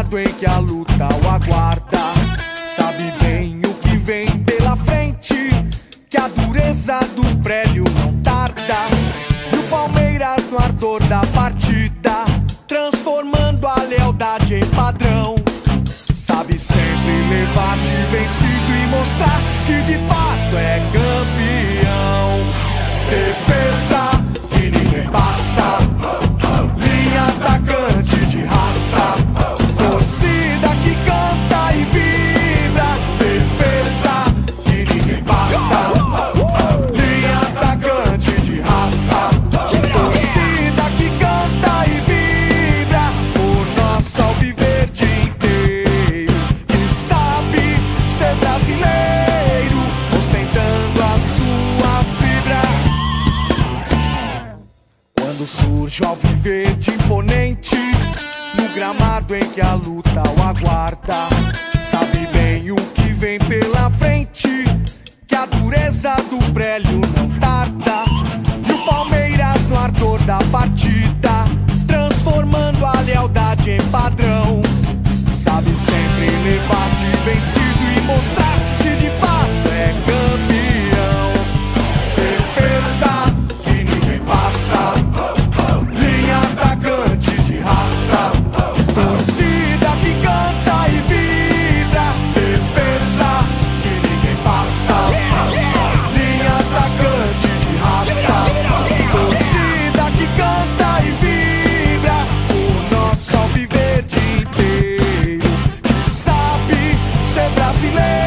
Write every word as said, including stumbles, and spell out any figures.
gramado em que a luta o aguarda. Sabe bem o que vem pela frente, que a dureza do prélio não tarda. E o Palmeiras no ardor da partida, transformando a lealdade em padrão. Sabe sempre levar de vencido e mostrar que de fato é campeão. Defesa que ninguém passa, linha atacante de raça, torcida que canta e vibra. Defesa que ninguém passa, linha atacante de raça, torcida que canta e vibra. O nosso alviverde inteiro que sabe ser brasileiro, ostentando a sua fibra. Quando surge o alviverde imponente no gramado em que a luta o aguarda, sabe bem o que vem pela frente, que a dureza do prélio não tarda. E o Palmeiras no ardor da partida, transformando a lealdade em padrão. Sabe sempre levar de vencido e mostrar que de fato é campeão. Defesa que ninguém passa, linha atacante de raça, torcida que canta e vibra. Defesa que ninguém passa, linha atacante de raça, torcida que canta e vibra. O nosso alviverde inteiro que sabe ser brasileiro,